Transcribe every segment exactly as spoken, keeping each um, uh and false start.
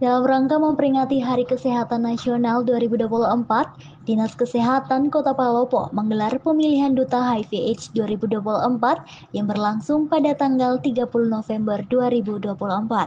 Dalam rangka memperingati Hari Kesehatan Nasional dua ribu dua puluh empat, Dinas Kesehatan Kota Palopo menggelar pemilihan Duta H I V/AIDS dua ribu dua puluh empat yang berlangsung pada tanggal tiga puluh November dua ribu dua puluh empat.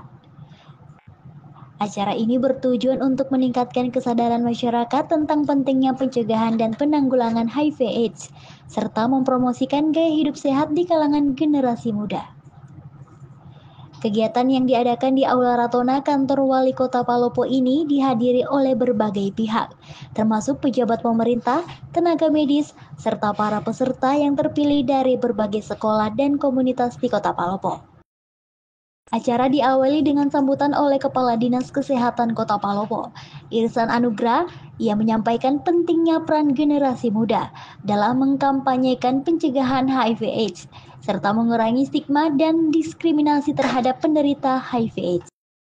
Acara ini bertujuan untuk meningkatkan kesadaran masyarakat tentang pentingnya pencegahan dan penanggulangan H I V/AIDS, serta mempromosikan gaya hidup sehat di kalangan generasi muda. Kegiatan yang diadakan di Aula Ratona kantor Wali Kota Palopo ini dihadiri oleh berbagai pihak, termasuk pejabat pemerintah, tenaga medis, serta para peserta yang terpilih dari berbagai sekolah dan komunitas di Kota Palopo. Acara diawali dengan sambutan oleh Kepala Dinas Kesehatan Kota Palopo, Irsan Anugrah. Ia menyampaikan pentingnya peran generasi muda dalam mengkampanyekan pencegahan H I V/AIDS, serta mengurangi stigma dan diskriminasi terhadap penderita H I V/AIDS.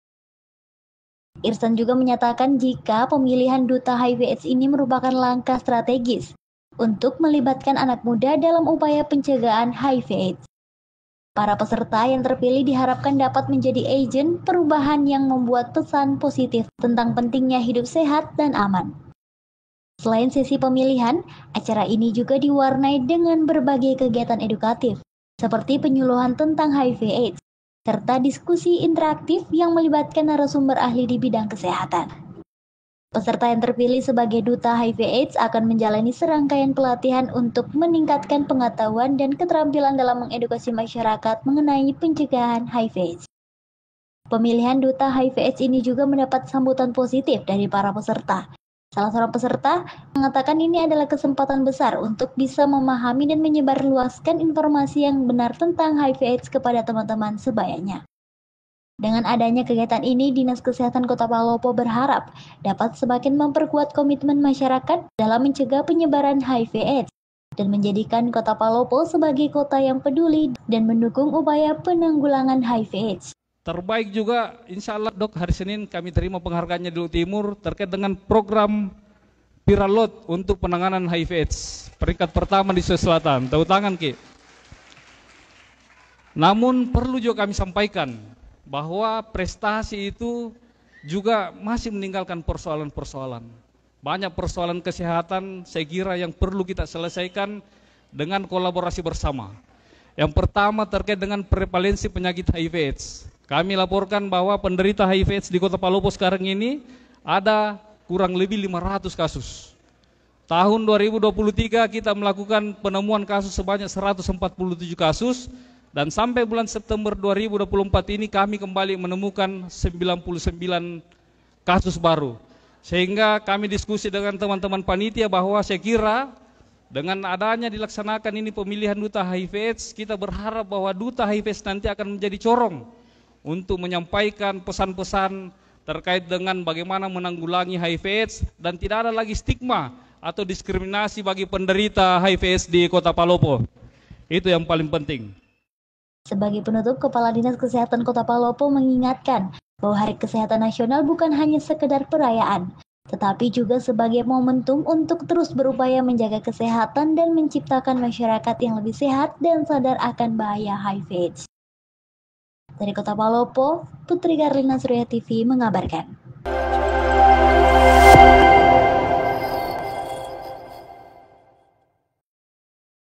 Irsan juga menyatakan jika pemilihan Duta H I V/AIDS ini merupakan langkah strategis untuk melibatkan anak muda dalam upaya pencegahan H I V/AIDS. Para peserta yang terpilih diharapkan dapat menjadi agen perubahan yang membuat pesan positif tentang pentingnya hidup sehat dan aman. Selain sesi pemilihan, acara ini juga diwarnai dengan berbagai kegiatan edukatif, seperti penyuluhan tentang H I V/AIDS, serta diskusi interaktif yang melibatkan narasumber ahli di bidang kesehatan. Peserta yang terpilih sebagai Duta H I V/AIDS akan menjalani serangkaian pelatihan untuk meningkatkan pengetahuan dan keterampilan dalam mengedukasi masyarakat mengenai pencegahan H I V/AIDS. Pemilihan Duta H I V/AIDS ini juga mendapat sambutan positif dari para peserta. Salah seorang peserta mengatakan ini adalah kesempatan besar untuk bisa memahami dan menyebarluaskan informasi yang benar tentang H I V/AIDS kepada teman-teman sebayanya. Dengan adanya kegiatan ini, Dinas Kesehatan Kota Palopo berharap dapat semakin memperkuat komitmen masyarakat dalam mencegah penyebaran H I V/AIDS dan menjadikan Kota Palopo sebagai kota yang peduli dan mendukung upaya penanggulangan H I V/AIDS. Terbaik juga, insya Allah dok, hari Senin kami terima penghargaannya di Luhut Timur terkait dengan program Piralot untuk penanganan H I V/AIDS. Peringkat pertama di Sulawesi Selatan, tepuk tangan Ki. Namun perlu juga kami sampaikan bahwa prestasi itu juga masih meninggalkan persoalan-persoalan. Banyak persoalan kesehatan saya kira yang perlu kita selesaikan dengan kolaborasi bersama. Yang pertama terkait dengan prevalensi penyakit H I V/AIDS. Kami laporkan bahwa penderita H I V/AIDS di Kota Palopo sekarang ini ada kurang lebih lima ratus kasus. Tahun dua ribu dua puluh tiga kita melakukan penemuan kasus sebanyak seratus empat puluh tujuh kasus. Dan sampai bulan September dua ribu dua puluh empat ini kami kembali menemukan sembilan puluh sembilan kasus baru. Sehingga kami diskusi dengan teman-teman panitia bahwa saya kira dengan adanya dilaksanakan ini pemilihan Duta H I V/AIDS, kita berharap bahwa Duta H I V/AIDS nanti akan menjadi corong untuk menyampaikan pesan-pesan terkait dengan bagaimana menanggulangi H I V/AIDS dan tidak ada lagi stigma atau diskriminasi bagi penderita H I V/AIDS di Kota Palopo. Itu yang paling penting. Sebagai penutup, Kepala Dinas Kesehatan Kota Palopo mengingatkan bahwa Hari Kesehatan Nasional bukan hanya sekedar perayaan, tetapi juga sebagai momentum untuk terus berupaya menjaga kesehatan dan menciptakan masyarakat yang lebih sehat dan sadar akan bahaya H I V/AIDS. Dari Kota Palopo, Putri Karlina Surya T V mengabarkan.